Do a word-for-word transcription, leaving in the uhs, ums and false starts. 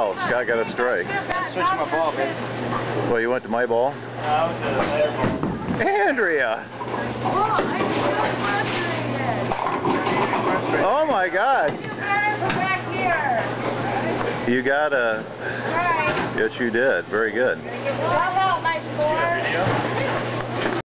Oh, Scott got a strike. I switched my ball, baby. Well, you went to my ball? No, I went to the later ball. Andrea! Oh my God! You got a... Yes, you did. Very good. How about my score?